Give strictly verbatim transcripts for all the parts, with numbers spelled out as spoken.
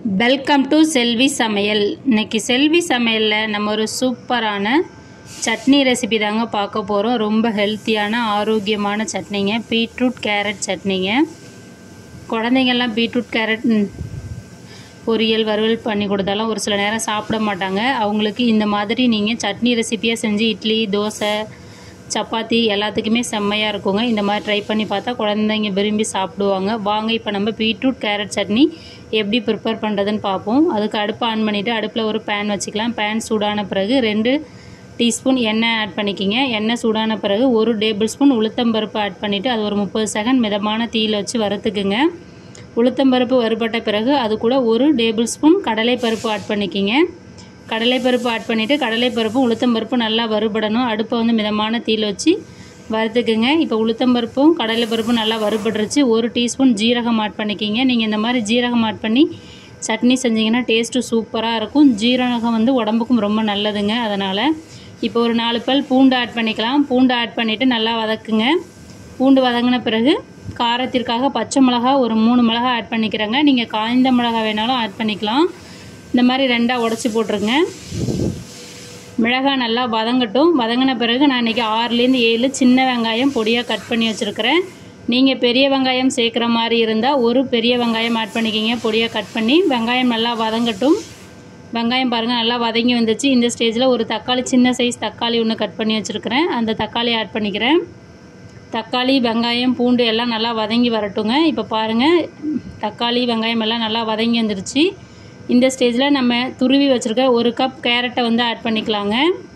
Welcome to செல்வி சமையல். இன்றைக்கி செல்வி சமையலில் நம்ம ஒரு சூப்பரான சட்னி ரெசிபி தாங்க பார்க்க போகிறோம். ரொம்ப ஹெல்த்தியான ஆரோக்கியமான சட்னிங்க, பீட்ரூட் கேரட் சட்னிங்க. குழந்தைங்கள்லாம் பீட்ரூட் கேரட் பொரியல் வறுவல் பண்ணி கொடுத்தாலும் ஒரு சில நேரம் சாப்பிட மாட்டாங்க. அவங்களுக்கு இந்த மாதிரி நீங்கள் சட்னி ரெசிப்பியாக செஞ்சு இட்லி, தோசை, சப்பாத்தி எல்லாத்துக்குமே செம்மையாக இருக்குங்க. இந்த மாதிரி ட்ரை பண்ணி பார்த்தா குழந்தைங்க விரும்பி சாப்பிடுவாங்க. வாங்க இப்போ நம்ம பீட்ரூட் கேரட் சட்னி எப்படி ப்ரிப்பேர் பண்ணுறதுன்னு பார்ப்போம். அதுக்கு அடுப்பு ஆன் பண்ணிவிட்டு அடுப்பில் ஒரு பேன் வச்சுக்கலாம். பேன் சூடான பிறகு ரெண்டு டீஸ்பூன் எண்ணெய் ஆட் பண்ணிக்கிங்க. எண்ணெய் சூடான பிறகு ஒரு டேபிள் ஸ்பூன் உளுத்தம்பருப்பு ஆட் பண்ணிவிட்டு அது ஒரு முப்பது செகண்ட் மிதமான தீயில் வச்சு வறுத்துக்குங்க. உளுத்தம்பருப்பு வறுபட்ட பிறகு அது கூட ஒரு டேபிள் ஸ்பூன் கடலைப்பருப்பு ஆட் பண்ணிக்கிங்க. கடலைப்பருப்பு ஆட் பண்ணிவிட்டு கடலைப்பருப்பு உளுத்தம்பருப்பு நல்லா வறுபடணும். அடுப்பை வந்து மிதமான தீயில் வச்சு வறுத்துக்குங்க. இப்போ உளுத்தம்பருப்பும் கடலைப்பருப்பும் நல்லா வறுபடுறச்சு. ஒரு டீஸ்பூன் ஜீரகம் ஆட் பண்ணிக்கிங்க. நீங்கள் இந்த மாதிரி ஜீரகம் ஆட் பண்ணி சட்னி செஞ்சிங்கன்னா டேஸ்ட்டு சூப்பராக இருக்கும். ஜீரகம் வந்து உடம்புக்கும் ரொம்ப நல்லதுங்க. அதனால் இப்போ ஒரு நாலு பல் பூண்டு ஆட் பண்ணிக்கலாம். பூண்டு ஆட் பண்ணிவிட்டு நல்லா வதக்குங்க. பூண்டு வதங்கின பிறகு காரத்திற்காக பச்சை மிளகா ஒரு மூணு மிளகா ஆட் பண்ணிக்கிறேங்க. நீங்கள் காய்ந்த மிளகா வேணாலும் ஆட் பண்ணிக்கலாம். இந்த மாதிரி ரெண்டாக உடச்சி போட்டுருங்க. மிளகாய் நல்லா வதங்கட்டும். வதங்கின பிறகு நான் இன்றைக்கி ஆறுலேருந்து ஏழு சின்ன வெங்காயம் பொடியாக கட் பண்ணி வச்சுருக்கிறேன். நீங்கள் பெரிய வெங்காயம் சேர்க்குற மாதிரி இருந்தால் ஒரு பெரிய வெங்காயம் ஆட் பண்ணிக்கிங்க, பொடியாக கட் பண்ணி. வெங்காயம் நல்லா வதங்கட்டும். வெங்காயம் பாருங்கள் நல்லா வதங்கி வந்துச்சு. இந்த ஸ்டேஜில் ஒரு தக்காளி, சின்ன சைஸ் தக்காளி ஒன்று கட் பண்ணி வச்சுருக்கிறேன். அந்த தக்காளி ஆட் பண்ணிக்கிறேன். தக்காளி, வெங்காயம், பூண்டு எல்லாம் நல்லா வதங்கி வரட்டுங்க. இப்போ பாருங்கள் தக்காளி, வெங்காயம் எல்லாம் நல்லா வதங்கி வந்துடுச்சு. இந்த ஸ்டேஜில் நம்ம துருவி வச்சுருக்க ஒரு கப் கேரட்டை வந்து ஆட் பண்ணிக்கலாங்க.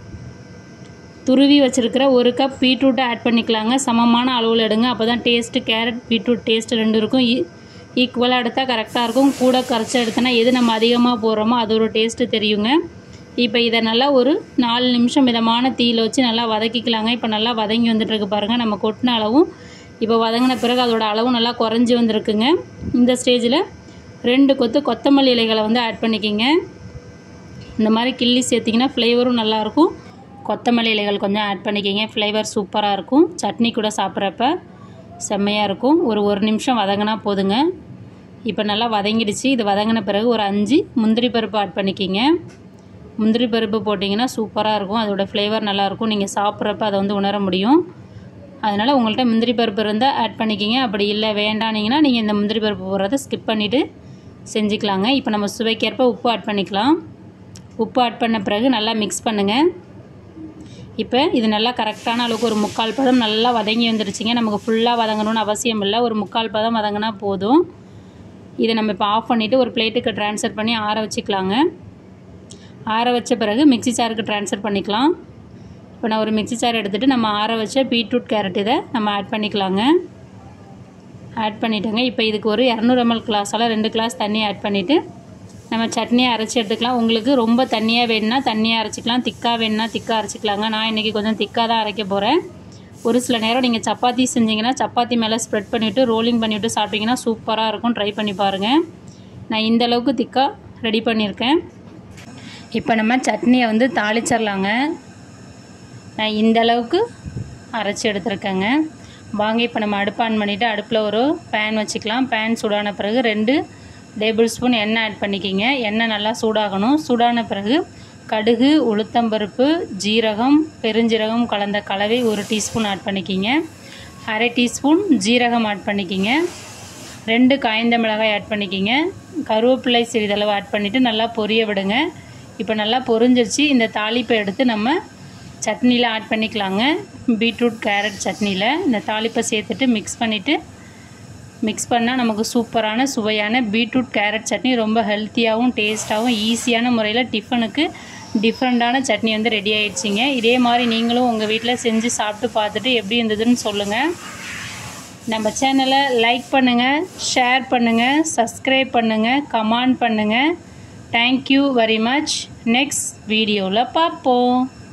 துருவி வச்சுருக்கிற ஒரு கப் பீட்ரூட்டை ஆட் பண்ணிக்கலாங்க. சமமான அளவில் எடுங்க. அப்போ தான் டேஸ்ட்டு கேரட் பீட்ரூட் டேஸ்ட்டு ரெண்டு இருக்கும். ஈ ஈக்குவலாக எடுத்தால் கரெக்டாக இருக்கும். கூட கரைச்சி எடுத்தோன்னா எது நம்ம அதிகமாக போடுறோமோ அது ஒரு டேஸ்ட்டு தெரியுங்க. இப்போ இதை நல்லா ஒரு நாலு நிமிஷம் மிதமான தீயில் வச்சு நல்லா வதக்கிக்கலாங்க. இப்போ நல்லா வதங்கி வந்துட்டுருக்கு பாருங்கள். நம்ம கொட்டின அளவும் இப்போ வதங்கின பிறகு அதோட அளவும் நல்லா குறைஞ்சி வந்துருக்குங்க. இந்த ஸ்டேஜில் ரெண்டு கொத்து கொத்தமல்லி இலைகளை வந்து ஆட் பண்ணிக்கிங்க. இந்த மாதிரி கிள்ளி சேர்த்திங்கன்னா ஃப்ளேவரும் நல்லாயிருக்கும். கொத்தமல்லி இலைகள் கொஞ்சம் ஆட் பண்ணிக்கிங்க. ஃப்ளேவர் சூப்பராக இருக்கும். சட்னி கூட சாப்பிட்றப்ப செம்மையாக இருக்கும். ஒரு ஒரு நிமிஷம் வதங்கினா போதுங்க. இப்போ நல்லா வதங்கிடுச்சு. இது வதங்கின பிறகு ஒரு அஞ்சு முந்திரி பருப்பு ஆட் பண்ணிக்கிங்க. முந்திரி பருப்பு போட்டிங்கன்னா சூப்பராக இருக்கும். அதோடய ஃப்ளேவர் நல்லாயிருக்கும். நீங்கள் சாப்பிட்றப்ப அதை வந்து உணர முடியும். அதனால் உங்கள்கிட்ட முந்திரி பருப்பு இருந்தால் ஆட் பண்ணிக்கிங்க. அப்படி இல்லை வேண்டானீங்கன்னா நீங்கள் இந்த முந்திரி பருப்பு போடுறத ஸ்கிப் பண்ணிவிட்டு செஞ்சுக்கலாங்க. இப்போ நம்ம சுவைக்கேற்ப உப்பு ஆட் பண்ணிக்கலாம். உப்பு ஆட் பண்ண பிறகு நல்லா மிக்ஸ் பண்ணுங்கள். இப்போ இது நல்லா கரெக்டான அளவுக்கு ஒரு முக்கால் பதம் நல்லா வதங்கி வந்துருச்சுங்க. நமக்கு ஃபுல்லாக வதங்கணும்னு அவசியம் இல்லை. ஒரு முக்கால் பதம் வதங்கினா போதும். இதை நம்ம இப்போ ஆஃப் பண்ணிவிட்டு ஒரு பிளேட்டுக்கு ட்ரான்ஸ்ஃபர் பண்ணி ஆற வச்சுக்கலாங்க. ஆற வச்ச பிறகு மிக்ஸி ஜாருக்கு ட்ரான்ஸ்ஃபர் பண்ணிக்கலாம். இப்போ நான் ஒரு மிக்ஸி ஜார் எடுத்துகிட்டு நம்ம ஆற வச்ச பீட்ரூட் கேரட் இதை நம்ம ஆட் பண்ணிக்கலாங்க. ஆட் பண்ணிவிட்டோங்க. இப்போ இதுக்கு ஒரு இரநூறு எம்எல் கிளாஸால் ரெண்டு கிளாஸ் தண்ணி ஆட் பண்ணிவிட்டு நம்ம சட்னியை அரைச்சி எடுத்துக்கலாம். உங்களுக்கு ரொம்ப தண்ணியாக வேணும்னா தண்ணியாக அரைச்சிக்கலாம், திக்காக வேணும்னா திக்காக அரைச்சிக்கலாங்க. நான் இன்றைக்கி கொஞ்சம் திக்காக தான் அரைக்க போகிறேன். ஒரு சில நேரம் நீங்கள் சப்பாத்தி செஞ்சிங்கன்னா சப்பாத்தி மேலே ஸ்ப்ரெட் பண்ணிவிட்டு ரோலிங் பண்ணிவிட்டு சாப்பிட்டிங்கன்னா சூப்பராக இருக்கும். ட்ரை பண்ணி பாருங்கள். நான் இந்தளவுக்கு திக்காக ரெடி பண்ணியிருக்கேன். இப்போ நம்ம சட்னியை வந்து தாளிச்சிடலாங்க. நான் இந்தளவுக்கு அரைச்சி எடுத்துருக்கேங்க. வாங்க இப்போ நம்ம அடுப்பு ஆன் பண்ணிவிட்டு அடுப்பில் ஒரு பேன் வச்சுக்கலாம். பேன் சூடான பிறகு ரெண்டு டேபிள் ஸ்பூன் எண்ணெய் ஆட் பண்ணிக்கிங்க. எண்ணெய் நல்லா சூடாகணும். சூடான பிறகு கடுகு, உளுத்தம்பருப்பு, ஜீரகம், பெருஞ்சீரகம் கலந்த கலவை ஒரு டீஸ்பூன் ஆட் பண்ணிக்கிங்க. அரை டீஸ்பூன் ஜீரகம் ஆட் பண்ணிக்கிங்க. ரெண்டு காய்ந்த மிளகாய் ஆட் பண்ணிக்கிங்க. கருவேப்பிலை சிறிதளவு ஆட் பண்ணிவிட்டு நல்லா பொரிய விடுங்க. இப்போ நல்லா பொரிஞ்சிருச்சு. இந்த தாளிப்பை எடுத்து நம்ம சட்னியில் ஆட் பண்ணிக்கலாங்க. பீட்ரூட் கேரட் சட்னியில் இந்த தாளிப்பை சேர்த்துட்டு மிக்ஸ் பண்ணிவிட்டு மிக்ஸ் பண்ணால் நமக்கு சூப்பரான சுவையான பீட்ரூட் கேரட் சட்னி ரொம்ப ஹெல்த்தியாகவும் டேஸ்ட்டாகவும் ஈஸியான முறையில் டிஃபனுக்கு டிஃப்ரெண்ட்டான சட்னி வந்து ரெடி ஆகிடுச்சிங்க. இதே மாதிரி நீங்களும் உங்கள் வீட்டில் செஞ்சு சாப்பிட்டு பார்த்துட்டு எப்படி இருந்ததுன்னு சொல்லுங்கள். நம்ம சேனலை லைக் பண்ணுங்கள், ஷேர் பண்ணுங்கள், சப்ஸ்கிரைப் பண்ணுங்கள், கமெண்ட் பண்ணுங்கள். Thank you very much. நெக்ஸ்ட் வீடியோவில் பார்ப்போம்.